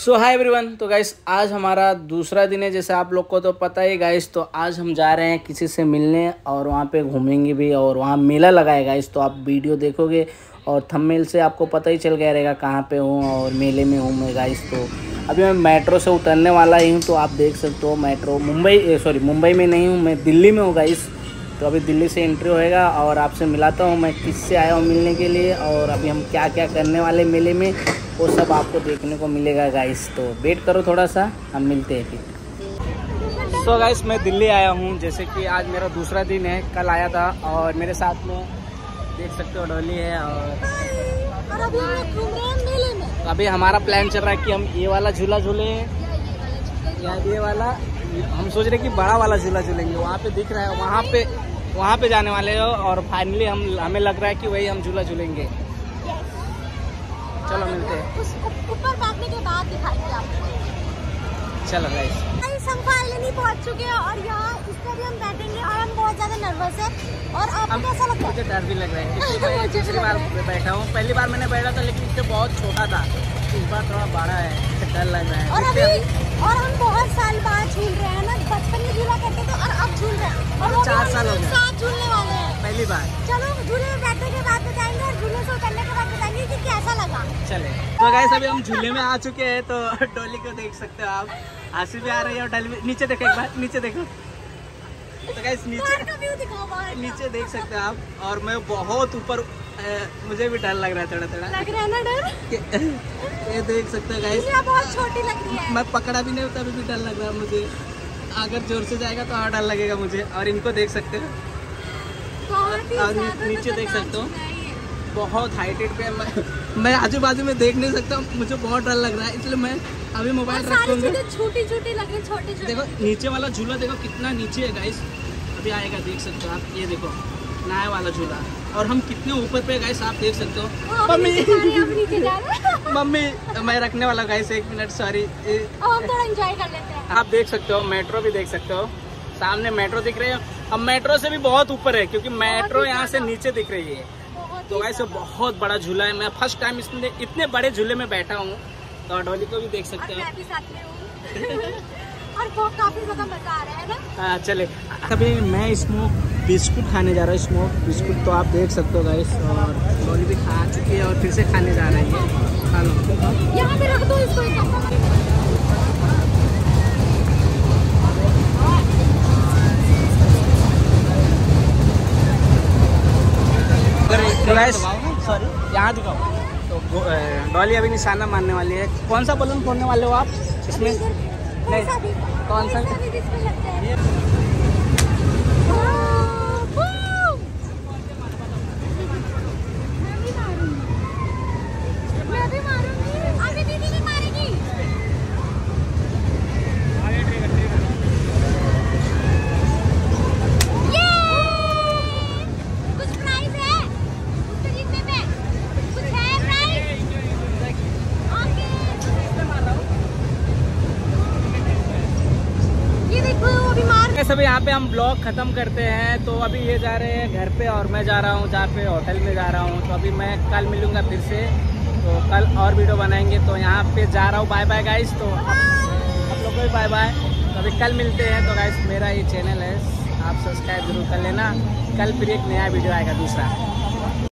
सो hi everyone. तो guys आज हमारा दूसरा दिन है, जैसे आप लोग को तो पता ही गाइस। तो आज हम जा रहे हैं किसी से मिलने और वहाँ पे घूमेंगे भी, और वहाँ मेला लगा है गाइस। तो आप वीडियो देखोगे और थंबनेल से आपको पता ही चल गया रहेगा कहाँ पे हूँ और मेले में हूँ मैं गाइस। तो अभी मैं मेट्रो से उतरने वाला ही हूँ। तो आप देख सकते हो मेट्रो मुंबई में नहीं हूँ, मैं दिल्ली में हूँ गाइस। तो अभी दिल्ली से एंट्री होएगा और आपसे मिलाता हूँ मैं किससे आया हूँ मिलने के लिए, और अभी हम क्या क्या करने वाले मेले में वो सब आपको देखने को मिलेगा गाइस। तो वेट करो थोड़ा सा, हम मिलते हैं फिर। सो गाइस मैं दिल्ली आया हूँ, जैसे कि आज मेरा दूसरा दिन है। कल आया था और मेरे साथ में देख सकते हो डॉली है। और अभी हम लोग घूम रहे हैं मेले में। तो अभी हमारा प्लान चल रहा है कि हम ये वाला झूला झूले या ये वाला, हम सोच रहे कि बड़ा वाला झूला झूलेंगे। वहाँ पे दिख रहा है, वहाँ पे जाने वाले हो। और फाइनली हमें लग रहा है कि वही हम झूला झूलेंगे। चलो मिलते हैं। ऊपर बैठने के बाद दिखाएंगे आपको। चलो गाइस हम फाइनली पहुंच चुके हैं और यहाँ इस पर भी हम बैठेंगे और हम बहुत ज्यादा नर्वस है। और आपको कैसा लग रहा है? मुझे डर भी लग रहा है क्योंकि मैं दूसरी बार बैठा हूँ। पहली बार मैंने बैठा था लेकिन इससे बहुत छोटा था, इस बार थोड़ा बड़ा है, डर लग रहा है। और हम बहुत साल बाद झूल रहे हैं ना, बचपन में झूला करते थे और अब झूल रहे हैं और 4 साल हो गए साथ झूलने वाले हैं पहली बार। चलो झूले में बैठने के बाद बताएंगे और झूले से उतरने के बाद बताएंगे कि कैसा लगा। चले तो गाइस अभी हम झूले में आ चुके हैं। तो डोली को देख सकते हो आप, हंसी भी आ रही है और डोली नीचे देखो, एक बार नीचे देखो। तो गाइस नीचे देख सकते हो आप, और मैं बहुत ऊपर, मुझे भी डर लग रहा है, थोड़ा लग रहा है ना डर। ये देख सकते हो गाइस, बहुत छोटी लग रही है। मैं पकड़ा भी नहीं होता अभी भी डर लग रहा है मुझे। अगर जोर से जाएगा तो और डर लगेगा मुझे। और इनको देख सकते हो और नीचे देख सकते हो, बहुत हाइटेड पे मैं आजू बाजू में देख नहीं सकता, मुझे बहुत डर लग रहा है, इसलिए मैं अभी मोबाइल रखूंगा। छोटी छोटी लग रही, छोटी छोटी। देखो नीचे वाला झूला देखो कितना नीचे है गाइस, अभी आएगा देख सकते हो आप। ये देखो नया वाला झूला, और हम कितने ऊपर पे गाइस आप देख सकते हो। मम्मी मैं रखने वाला गाइस, 1 मिनट सॉरी। हम थोड़ा एंजॉय कर लेते हैं। आप देख सकते हो मेट्रो भी देख सकते हो, सामने मेट्रो दिख रही है। अब मेट्रो से भी बहुत ऊपर है क्योंकि मेट्रो यहाँ से नीचे दिख रही है। तो गाइस बहुत बड़ा झूला है, मैं फर्स्ट टाइम इसमें इतने बड़े झूले में बैठा हूँ। तो डॉली को भी देख सकते हो और बहुत काफी ज्यादा मजा आ रहा है ना। हाँ चले। अभी मैं स्मोक बिस्कुट खाने जा रहा हूँ, स्मोक बिस्कुट। तो आप देख सकते हो गाइस, और डॉली भी खा चुकी है और फिर से खाने जा रही है। खा लो, यहाँ पे रख दो इसको। तो गाइस सॉरी यहाँ दिखाओ। तो डॉली अभी निशाना मारने वाली है। कौन सा बलून फोड़ने वाले हो आप इसमें? नहीं कौन सा? अभी यहाँ पे हम ब्लॉग ख़त्म करते हैं। तो अभी ये जा रहे हैं घर पे और मैं जा रहा हूँ जहाँ पे होटल में जा रहा हूँ। तो अभी मैं कल मिलूँगा फिर से, तो कल और वीडियो बनाएंगे। तो यहाँ पे जा रहा हूँ, बाय बाय गाइस। तो आप लोग को भी बाय बाय। तो अभी कल मिलते हैं। तो गाइस मेरा ये चैनल है, आप सब्सक्राइब जरूर कर लेना। कल फिर एक नया वीडियो आएगा दूसरा।